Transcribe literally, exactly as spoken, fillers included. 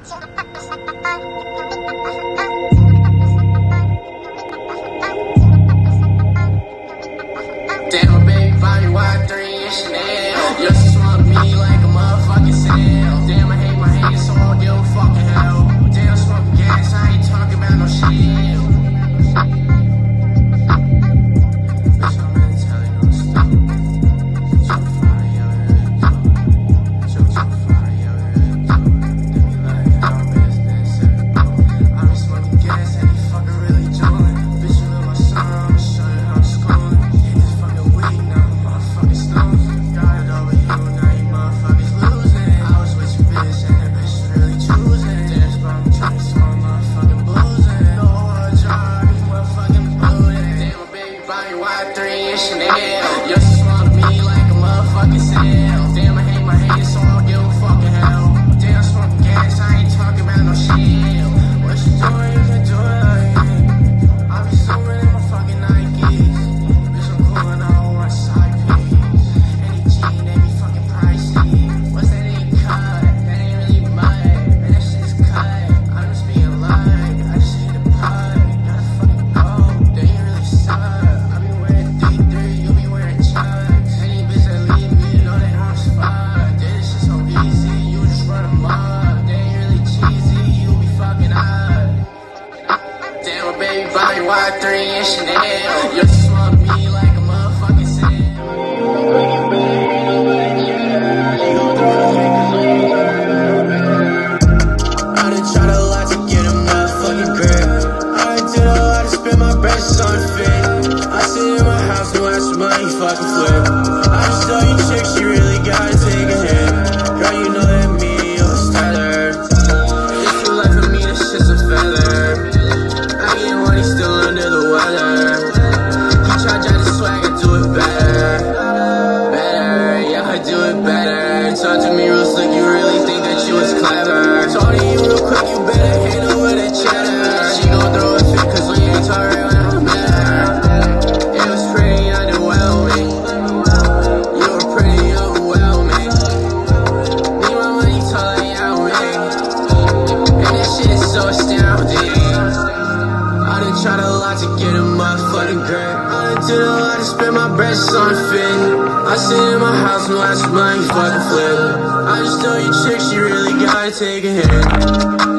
Damn, my baby body wide three and Chanel. You swung me like a motherfucking sail. Damn, I hate my haters, so I don't give a fucking hell. Damn, smoking gas, I ain't talking about no shit. Bitch, I'm gonna tell you no stuff. So far, yeah, really do. So, so far, yeah, really do. They be like, how business at it, bro. I be smoking gas, and he fucking really doing. Bitch, you know my son, I'ma show you how I'm schooling. Chanel, you swung me like a motherfucking sail. Damn, I hate my haters, so I don't give a fucking hell. Damn, smoking gas, I ain't talking about no shit. What you doing, you can do it like I be zooming in my fucking Nikes. Bitch, I'm cool and I don't want side piece. Any G, they be fucking pricey. What's that ain't cut? That ain't really mud. Man, that shit's cut. I'm just being light. I just hit the putt. Gotta fucking go. They ain't really suck. Baby body wide three and Chanel. You swung me like a motherfucking sail. I done tried a lot to get a motherfucking grip. I done did a lot to spend my best on fit. I sit in my house and watch money fucking flip. I just tell you chicks, you really gotta take a hit. Girl, you know that me, you're a styler. If you like for me, this shit's a feather. He's still under the weather. He try to swag and do it better. Better, yeah, I do it better. Talk to me real slick, you really think that you was clever. Talk to you real quick, you better hit her with a cheddar. She gon' throw a fit cause we ain't talking when I met her. It was pretty underwhelming. You were pretty overwhelming. Need my money tall like Yao Ming. And this shit is so astounding. I done tried a lot to get a motherfucking grip. I done did a lot to spend my best on fit. I sit in my house and watch money fucking flip. I just tell you chicks, you really gotta take a hit.